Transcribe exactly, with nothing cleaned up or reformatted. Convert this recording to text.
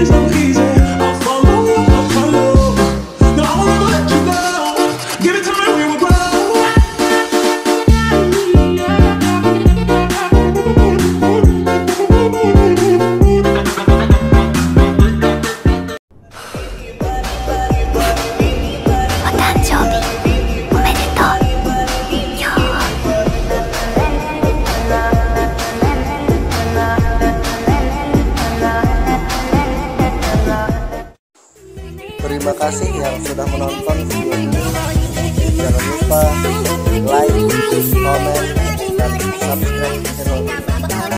Terima kasih yang sudah menonton video ini. Jangan lupa like, comment, dan subscribe channel ini.